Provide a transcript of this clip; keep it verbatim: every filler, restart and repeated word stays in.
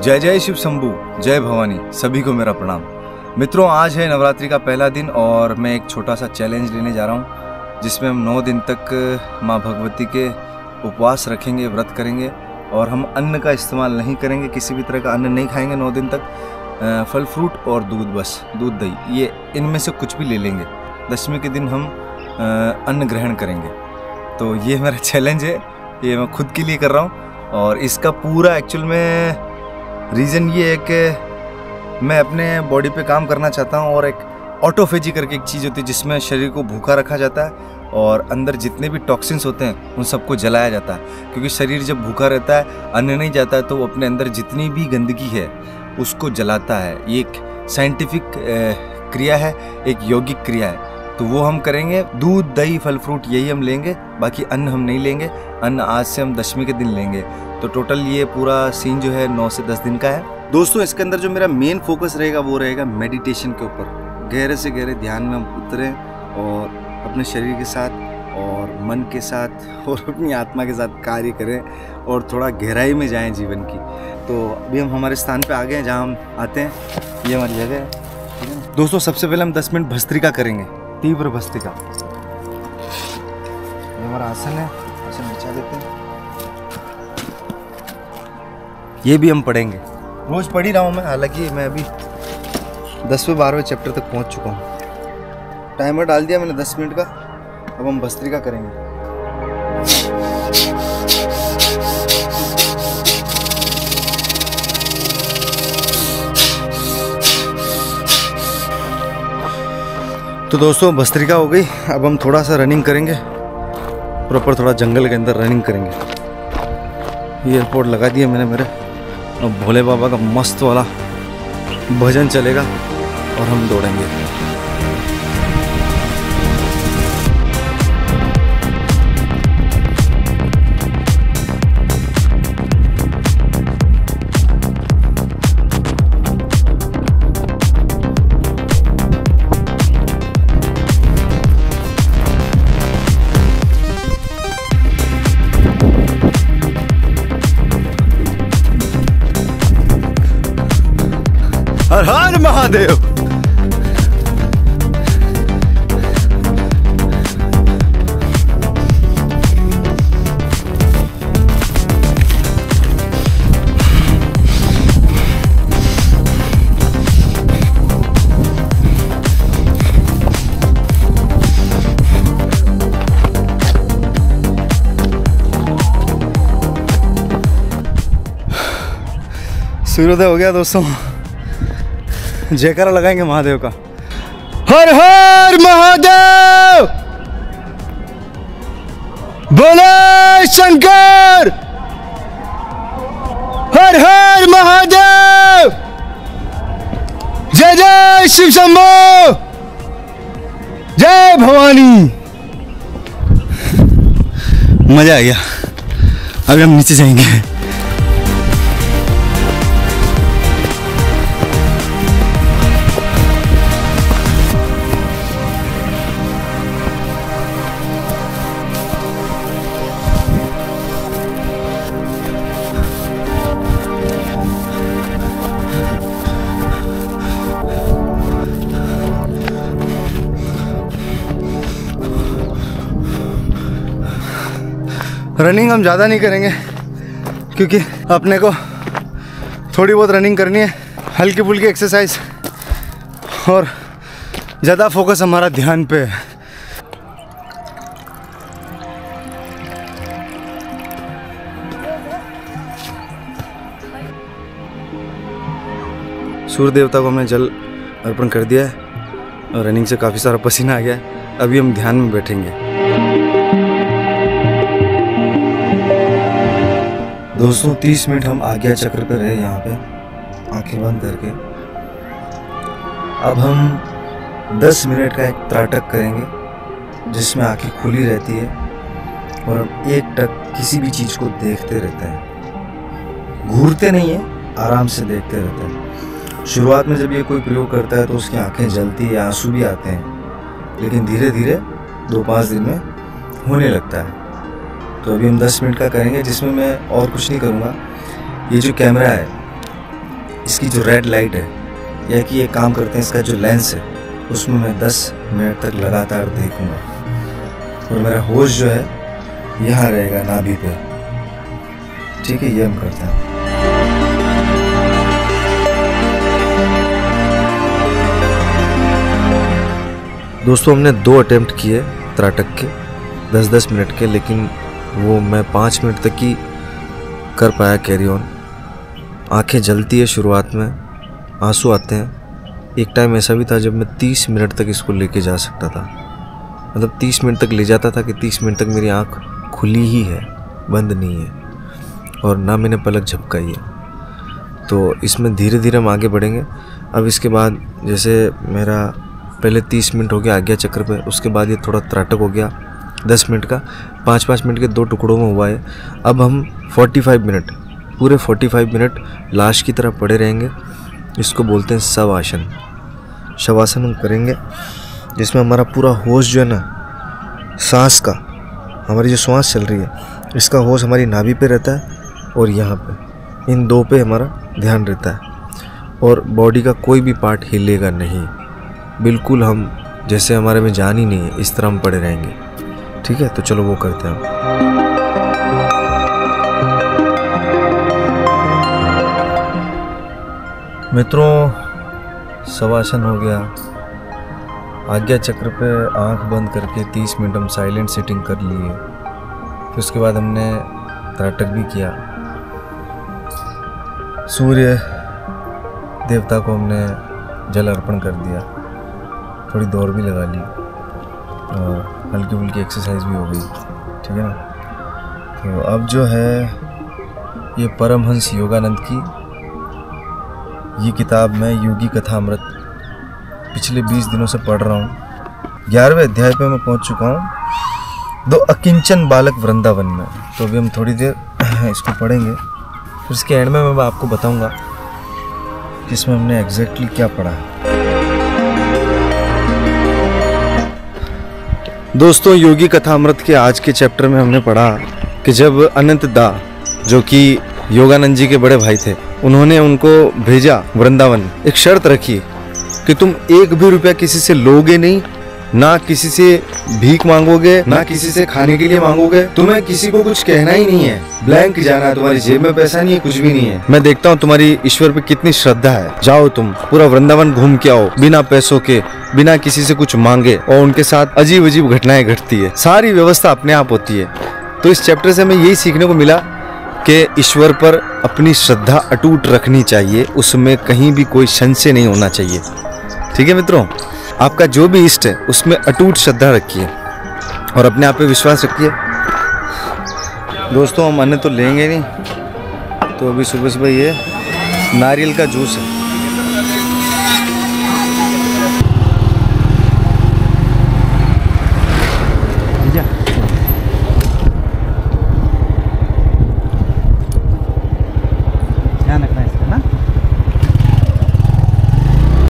जय जय शिव शंभू, जय भवानी, सभी को मेरा प्रणाम। मित्रों, आज है नवरात्रि का पहला दिन और मैं एक छोटा सा चैलेंज लेने जा रहा हूँ, जिसमें हम नौ दिन तक माँ भगवती के उपवास रखेंगे, व्रत करेंगे और हम अन्न का इस्तेमाल नहीं करेंगे, किसी भी तरह का अन्न नहीं खाएंगे नौ दिन तक। फल फ्रूट और दूध, बस दूध दही, ये इनमें से कुछ भी ले लेंगे। दशमी के दिन हम अन्न ग्रहण करेंगे। तो ये मेरा चैलेंज है, ये मैं खुद के लिए कर रहा हूँ और इसका पूरा एक्चुअल में रीज़न ये है कि मैं अपने बॉडी पे काम करना चाहता हूँ और एक ऑटोफेजी करके एक चीज़ होती है जिसमें शरीर को भूखा रखा जाता है और अंदर जितने भी टॉक्सिन्स होते हैं उन सबको जलाया जाता है। क्योंकि शरीर जब भूखा रहता है, अन्न नहीं जाता है, तो वो अपने अंदर जितनी भी गंदगी है उसको जलाता है। ये एक साइंटिफिक क्रिया है, एक यौगिक क्रिया है, तो वो हम करेंगे। दूध दही फल फ्रूट यही हम लेंगे, बाकी अन्न हम नहीं लेंगे। अन्न आज से हम दशमी के दिन लेंगे। तो टोटल ये पूरा सीन जो है नौ से दस दिन का है। दोस्तों, इसके अंदर जो मेरा मेन फोकस रहेगा वो रहेगा मेडिटेशन के ऊपर। गहरे से गहरे ध्यान में हम उतरें और अपने शरीर के साथ और मन के साथ और अपनी आत्मा के साथ कार्य करें और थोड़ा गहराई में जाएं जीवन की। तो अभी हम हमारे स्थान पे आ गए हैं जहाँ हम आते हैं। ये हमारी जगह है। दोस्तों, सबसे पहले हम दस मिनट भस्त्रिका करेंगे, तीव्र भस्त्रिका। ये हमारा आसन है, आसन बिछा देते हैं। ये भी हम पढ़ेंगे, रोज पढ़ ही रहा हूँ मैं। हालांकि मैं अभी दसवें बारहवें चैप्टर तक पहुँच चुका हूँ। टाइमर डाल दिया मैंने दस मिनट का। अब हम भस्त्रिका करेंगे। तो दोस्तों, भस्त्रिका हो गई। अब हम थोड़ा सा रनिंग करेंगे, प्रॉपर थोड़ा जंगल के अंदर रनिंग करेंगे। एयरपोर्ट लगा दिया मैंने मेरे, और भोले बाबा का मस्त वाला भजन चलेगा और हम दौड़ेंगे। हर हर महादेव। सूर्योदय हो गया दोस्तों। जयकारा लगाएंगे महादेव का। हर हर महादेव, बोले शंकर। हर हर महादेव, जय जय शिव शंभू, जय भवानी। मजा आ गया। अभी हम नीचे जाएंगे। रनिंग हम ज़्यादा नहीं करेंगे क्योंकि अपने को थोड़ी बहुत रनिंग करनी है, हल्की फुल्की एक्सरसाइज, और ज़्यादा फोकस हमारा ध्यान पे है। सूर्य देवता को हमने जल अर्पण कर दिया है और रनिंग से काफ़ी सारा पसीना आ गया है। अभी हम ध्यान में बैठेंगे। दोस्तों, तीस मिनट हम आज्ञा चक्र पर रहे यहाँ पे, आंखें बंद करके। अब हम दस मिनट का एक त्राटक करेंगे जिसमें आंखें खुली रहती है और हम एक टक किसी भी चीज़ को देखते रहते हैं। घूरते नहीं है, आराम से देखते रहते हैं। शुरुआत में जब ये कोई प्रयोग करता है तो उसकी आंखें जलती है, आंसू भी आते हैं, लेकिन धीरे धीरे दो पाँच दिन में होने लगता है। तो अभी हम दस मिनट का करेंगे जिसमें मैं और कुछ नहीं करूँगा। ये जो कैमरा है इसकी जो रेड लाइट है, यह कि ये काम करते हैं, इसका जो लेंस है उसमें मैं दस मिनट तक लगातार देखूंगा और मेरा होश जो है यहाँ रहेगा नाभि पे। ठीक है, ये हम करते हैं। दोस्तों हमने दो अटेम्प्ट किए त्राटक के दस दस मिनट के, लेकिन वो मैं पाँच मिनट तक ही कर पाया कैरी ऑन। आंखें जलती है शुरुआत में, आंसू आते हैं। एक टाइम ऐसा भी था जब मैं तीस मिनट तक इसको लेके जा सकता था, मतलब तीस मिनट तक ले जाता था कि तीस मिनट तक मेरी आंख खुली ही है, बंद नहीं है, और ना मैंने पलक झपकाई है। तो इसमें धीरे धीरे हम आगे बढ़ेंगे। अब इसके बाद जैसे मेरा पहले तीस मिनट हो गया आज्ञा चक्र पे, उसके बाद ये थोड़ा त्राटक हो गया दस मिनट का, पाँच पाँच मिनट के दो टुकड़ों में हुआ है। अब हम पैंतालीस मिनट, पूरे पैंतालीस मिनट लाश की तरह पड़े रहेंगे। इसको बोलते हैं शवासन। शवासन हम करेंगे जिसमें हमारा पूरा होश जो है ना, सांस का, हमारी जो सांस चल रही है इसका होश हमारी नाभि पे रहता है और यहाँ पे, इन दो पे हमारा ध्यान रहता है और बॉडी का कोई भी पार्ट हिलेगा नहीं। बिल्कुल हम जैसे हमारे में जान ही नहीं है, इस तरह हम पड़े रहेंगे। ठीक है, तो चलो वो करते हैं। मित्रों, शवासन हो गया। आज्ञा चक्र पे आंख बंद करके तीस मिनट हम साइलेंट सिटिंग कर लिए। फिर उसके बाद हमने त्राटक भी किया। सूर्य देवता को हमने जल अर्पण कर दिया, थोड़ी दौड़ भी लगा ली और हल्की फुल्की एक्सरसाइज भी हो गई। ठीक है ना। तो अब जो है ये परमहंस योगानंद की ये किताब मैं योगी कथा अमृत पिछले बीस दिनों से पढ़ रहा हूँ। ग्यारहवें अध्याय पे मैं पहुँच चुका हूँ, दो अकिंचन बालक वृंदावन में। तो अभी हम थोड़ी देर इसको पढ़ेंगे, फिर इसके एंड में मैं आपको बताऊँगा कि इसमें हमने एग्जैक्टली क्या पढ़ा है। दोस्तों, योगी कथा अमृत के आज के चैप्टर में हमने पढ़ा कि जब अनंत दा, जो कि योगानंद जी के बड़े भाई थे, उन्होंने उनको भेजा वृंदावन, एक शर्त रखी कि तुम एक भी रुपया किसी से लोगे नहीं, ना किसी से भीख मांगोगे, ना किसी से खाने के लिए मांगोगे, तुम्हें किसी को कुछ कहना ही नहीं है, ब्लैंक जाना है, तुम्हारी जेब में पैसा नहीं है, कुछ भी नहीं है। मैं देखता हूँ तुम्हारी ईश्वर पे कितनी श्रद्धा है, जाओ तुम पूरा वृंदावन घूम के आओ, बिना पैसों के, बिना किसी से कुछ मांगे। और उनके साथ अजीब अजीब घटनाएं घटती है, सारी व्यवस्था अपने आप होती है। तो इस चैप्टर से हमें यही सीखने को मिला कि ईश्वर पर अपनी श्रद्धा अटूट रखनी चाहिए, उसमें कहीं भी कोई संशय नहीं होना चाहिए। ठीक है मित्रों, आपका जो भी इष्ट है उसमें अटूट श्रद्धा रखिए और अपने आप पे विश्वास रखिए। दोस्तों, हम अन्न तो लेंगे नहीं, तो अभी सुबह सुबह ये नारियल का जूस है,